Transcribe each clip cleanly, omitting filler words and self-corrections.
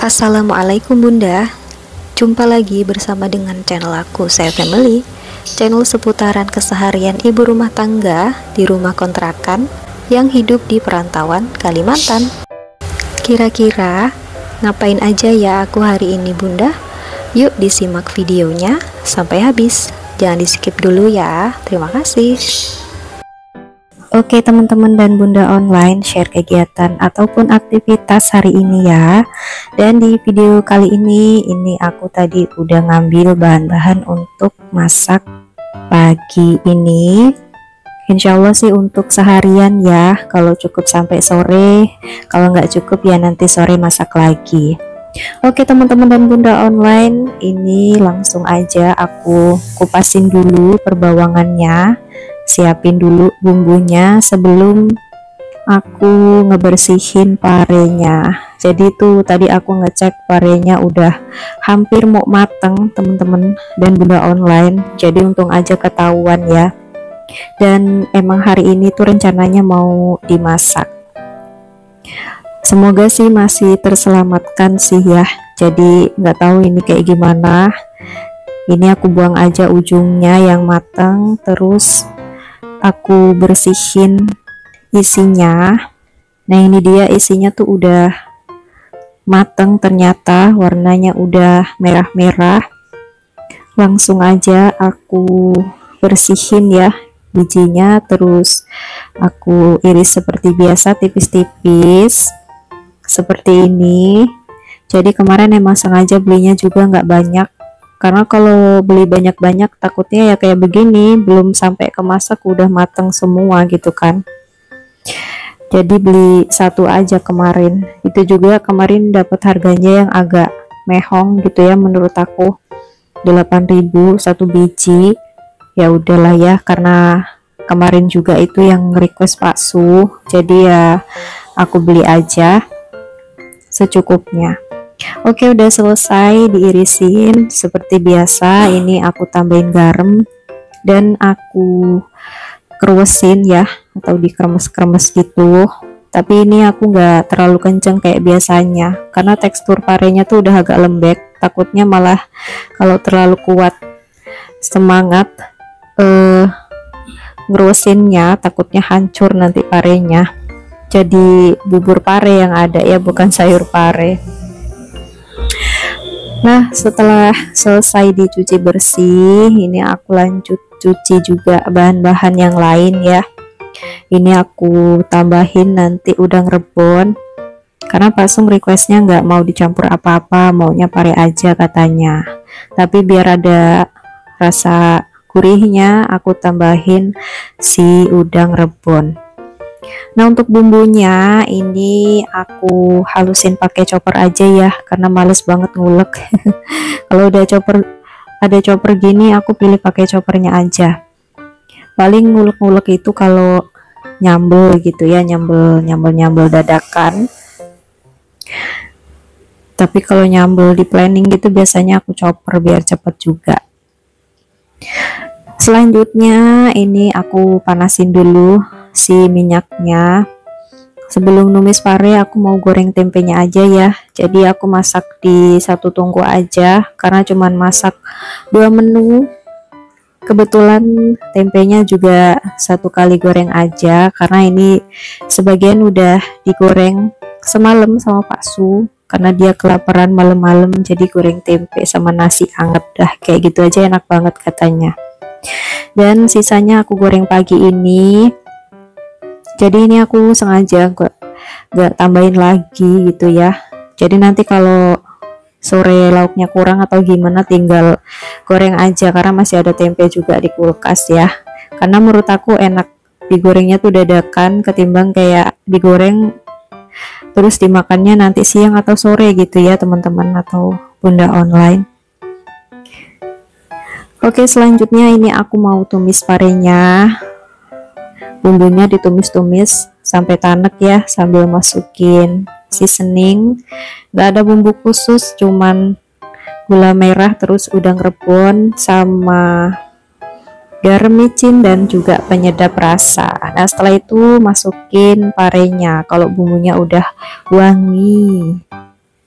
Assalamualaikum Bunda. Jumpa lagi bersama dengan channel aku, Saya Family, channel seputaran keseharian ibu rumah tangga di rumah kontrakan yang hidup di perantauan Kalimantan. Kira-kira ngapain aja ya aku hari ini Bunda? Yuk disimak videonya sampai habis. Jangan di skip dulu ya. Terima kasih. Oke teman-teman dan Bunda online, share kegiatan ataupun aktivitas hari ini ya. Dan di video kali ini aku tadi udah ngambil bahan-bahan untuk masak pagi ini. Insya Allah sih untuk seharian ya, kalau cukup sampai sore, kalau nggak cukup ya nanti sore masak lagi. Oke teman-teman dan Bunda online, ini langsung aja aku kupasin dulu perbawangannya, siapin dulu bumbunya sebelum aku ngebersihin parenya. Jadi tuh tadi aku ngecek parenya udah hampir mau mateng teman-teman dan Bunda online, jadi untung aja ketahuan ya. Dan emang hari ini tuh rencananya mau dimasak. Semoga sih masih terselamatkan sih ya. Jadi nggak tahu ini kayak gimana. Ini aku buang aja ujungnya yang matang, terus aku bersihin isinya. Nah ini dia isinya tuh udah mateng, ternyata warnanya udah merah-merah. Langsung aja aku bersihin ya bijinya, terus aku iris seperti biasa tipis-tipis seperti ini. Jadi kemarin emang sengaja belinya juga nggak banyak, karena kalau beli banyak-banyak takutnya ya kayak begini, belum sampai kemasak udah matang semua gitu kan. Jadi beli satu aja kemarin, itu juga kemarin dapat harganya yang agak mehong gitu ya menurut aku, 8.000 satu biji. Ya udahlah ya, karena kemarin juga itu yang request Pak Su, jadi ya aku beli aja secukupnya. Oke, udah selesai diirisin seperti biasa. Ini aku tambahin garam dan aku keruesin ya, atau dikremes-kremes gitu. Tapi ini aku nggak terlalu kenceng kayak biasanya, karena tekstur parenya tuh udah agak lembek. Takutnya malah kalau terlalu kuat semangat ngeruesinnya, takutnya hancur nanti parenya. Jadi bubur pare yang ada ya, bukan sayur pare. Nah setelah selesai dicuci bersih, ini aku lanjut cuci juga bahan-bahan yang lain ya. Ini aku tambahin nanti udang rebon, karena Pak Sung requestnya nggak mau dicampur apa-apa, maunya pare aja katanya. Tapi biar ada rasa gurihnya, aku tambahin si udang rebon. Nah untuk bumbunya ini aku halusin pakai chopper aja ya, karena males banget ngulek. Kalau udah ada chopper gini, aku pilih pakai choppernya aja. Paling ngulek-ngulek itu kalau nyambel gitu ya, nyambel dadakan. Tapi kalau nyambel di planning gitu biasanya aku chopper biar cepet juga. Selanjutnya ini aku panasin dulu si minyaknya. Sebelum numis pare aku mau goreng tempenya aja ya. Jadi aku masak di satu tungku aja, karena cuman masak 2 menu. Kebetulan tempenya juga satu kali goreng aja, karena ini sebagian udah digoreng semalam sama Pak Su, karena dia kelaparan malam-malam, jadi goreng tempe sama nasi anget dah kayak gitu aja enak banget katanya. Dan sisanya aku goreng pagi ini. Jadi ini aku sengaja gak tambahin lagi gitu ya. Jadi nanti kalau sore lauknya kurang atau gimana tinggal goreng aja, karena masih ada tempe juga di kulkas ya. Karena menurut aku enak digorengnya tuh dadakan ketimbang kayak digoreng terus dimakannya nanti siang atau sore gitu ya teman-teman atau Bunda online. Oke, selanjutnya ini aku mau tumis parenya. Bumbunya ditumis-tumis sampai tanek ya, sambil masukin seasoning. Gak ada bumbu khusus, cuman gula merah, terus udang rebon sama garam, micin, dan juga penyedap rasa. Nah setelah itu masukin parenya kalau bumbunya udah wangi.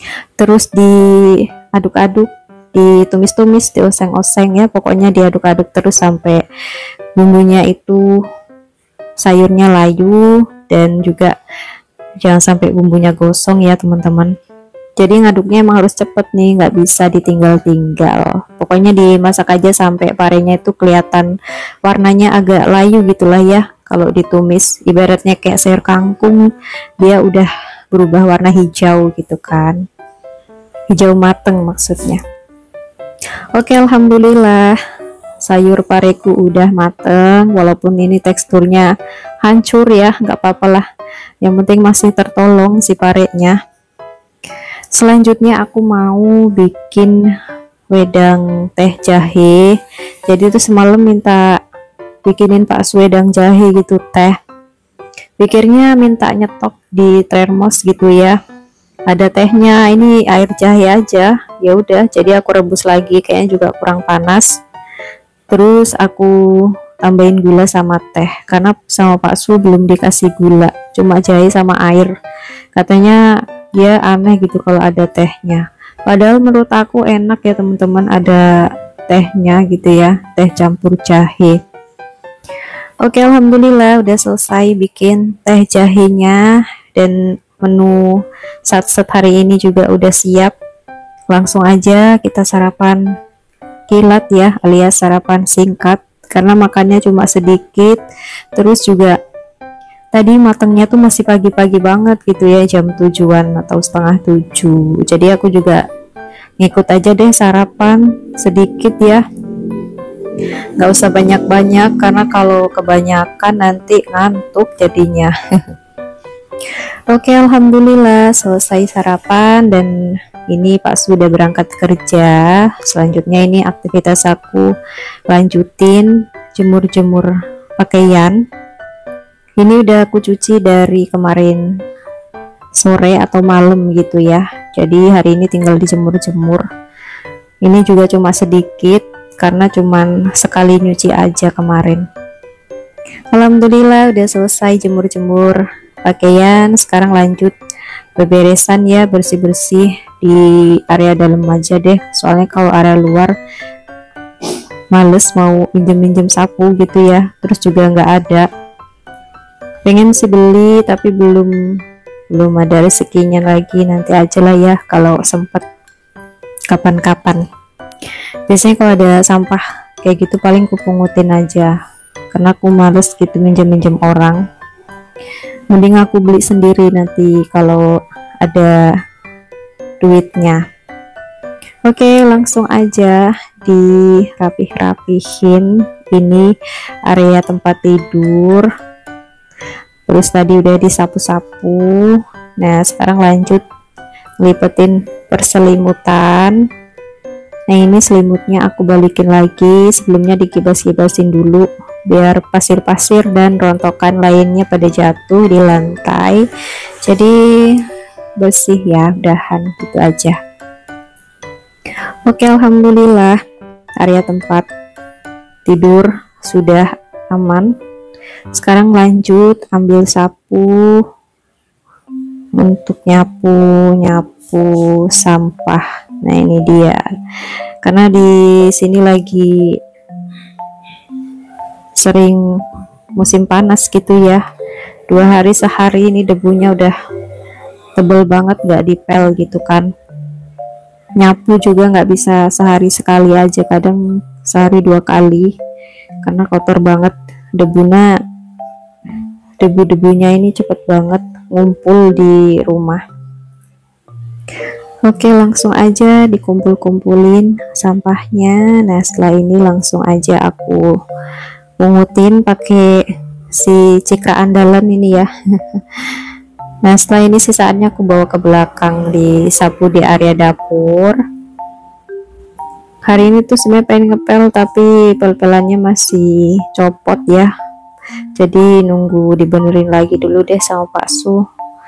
terus diaduk-aduk, ditumis-tumis, dioseng-oseng ya, pokoknya diaduk-aduk terus sampai bumbunya itu, sayurnya layu, dan juga jangan sampai bumbunya gosong ya teman-teman. Jadi ngaduknya emang harus cepet nih, nggak bisa ditinggal-tinggal. Pokoknya dimasak aja sampai parenya itu kelihatan warnanya agak layu gitulah ya. Kalau ditumis ibaratnya kayak sayur kangkung, dia udah berubah warna hijau gitu kan, hijau mateng maksudnya. Oke, alhamdulillah sayur pareku udah mateng, walaupun ini teksturnya hancur ya, nggak apa-apa lah, yang penting masih tertolong si parenya. Selanjutnya aku mau bikin wedang teh jahe. Jadi itu semalam minta bikinin Pak wedang jahe gitu teh. Pikirnya minta nyetok di termos gitu ya. Ada tehnya, ini air jahe aja. Ya udah, jadi aku rebus lagi, kayaknya juga kurang panas. Terus aku tambahin gula sama teh, karena sama Pak Su belum dikasih gula, cuma jahe sama air. Katanya dia aneh gitu kalau ada tehnya, padahal menurut aku enak ya teman-teman, ada tehnya gitu ya, teh campur jahe. Oke, alhamdulillah udah selesai bikin teh jahenya, dan menu satset hari ini juga udah siap. Langsung aja kita sarapan kilat ya, alias sarapan singkat, karena makannya cuma sedikit. Terus juga tadi matangnya tuh masih pagi-pagi banget gitu ya, jam 7-an atau setengah 7. Jadi aku juga ngikut aja deh sarapan sedikit ya, nggak usah banyak-banyak, karena kalau kebanyakan nanti ngantuk jadinya. Oke, alhamdulillah selesai sarapan, dan ini Pak sudah berangkat kerja. Selanjutnya ini aktivitas aku lanjutin, jemur-jemur pakaian. Ini udah aku cuci dari kemarin sore atau malam gitu ya, jadi hari ini tinggal dijemur-jemur. Ini juga cuma sedikit karena cuman sekali nyuci aja kemarin. Alhamdulillah udah selesai jemur-jemur pakaian. Sekarang lanjut beberesan ya, bersih-bersih di area dalam aja deh, soalnya kalau area luar males mau minjem-minjem sapu gitu ya, terus juga nggak ada. Pengen sih beli tapi belum ada rezekinya lagi, nanti aja lah ya kalau sempet, kapan-kapan. Biasanya kalau ada sampah kayak gitu paling kupungutin aja, karena aku males gitu minjem-minjem orang. Mending aku beli sendiri nanti kalau ada duitnya. Oke, langsung aja dirapih-rapihin. Ini area tempat tidur, terus tadi udah disapu-sapu. Nah sekarang lanjut ngelipetin perselimutan. Nah ini selimutnya aku balikin lagi, sebelumnya dikibas-kibasin dulu biar pasir-pasir dan rontokan lainnya pada jatuh di lantai, jadi bersih ya, udahan gitu aja. Oke, alhamdulillah area tempat tidur sudah aman. Sekarang lanjut ambil sapu untuk nyapu sampah. Nah ini dia, karena di sini lagi sering musim panas gitu ya, 2 hari sehari ini debunya udah tebel banget, nggak dipel gitu kan. Nyapu juga nggak bisa sehari sekali aja, kadang sehari 2 kali, karena kotor banget. Debu-debunya ini cepet banget ngumpul di rumah. Oke, langsung aja dikumpul-kumpulin sampahnya. Nah setelah ini langsung aja aku pungutin pakai si cikra andalan ini ya. Nah setelah ini sisaannya aku bawa ke belakang, disapu di area dapur. Hari ini tuh sebenarnya pengen ngepel tapi pel-pelannya masih copot ya, jadi nunggu dibenerin lagi dulu deh sama Pak Su.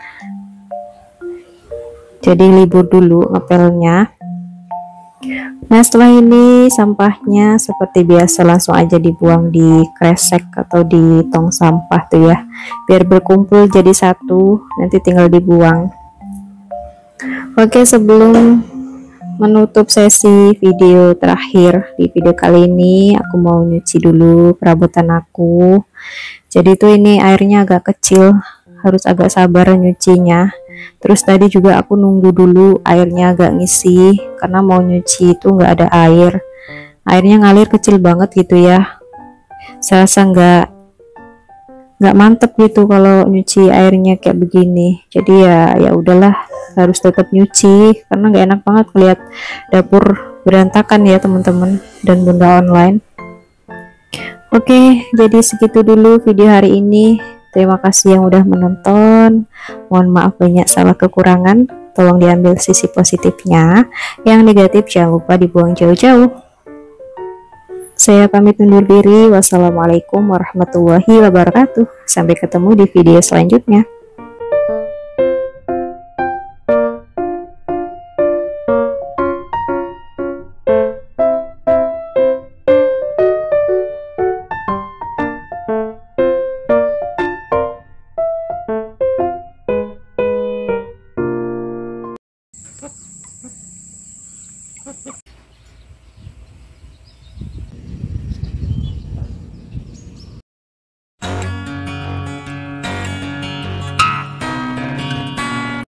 Jadi libur dulu ngepelnya. Nah setelah ini sampahnya seperti biasa langsung aja dibuang di kresek atau di tong sampah tuh ya, biar berkumpul jadi satu, nanti tinggal dibuang. Oke, sebelum menutup sesi video terakhir di video kali ini, aku mau nyuci dulu perabotan aku. Jadi tuh ini airnya agak kecil, harus agak sabar nyucinya. Terus tadi juga aku nunggu dulu airnya agak ngisi, karena mau nyuci itu nggak ada air. Airnya ngalir kecil banget gitu ya. Saya rasa nggak mantep gitu kalau nyuci airnya kayak begini. Jadi ya udahlah, harus tetap nyuci karena nggak enak banget lihat dapur berantakan ya teman-teman dan bunda online. Oke, jadi segitu dulu video hari ini. Terima kasih yang udah menonton. Mohon maaf banyak salah kekurangan, tolong diambil sisi positifnya. Yang negatif jangan lupa dibuang jauh-jauh. Saya pamit undur diri. Wassalamualaikum warahmatullahi wabarakatuh. Sampai ketemu di video selanjutnya.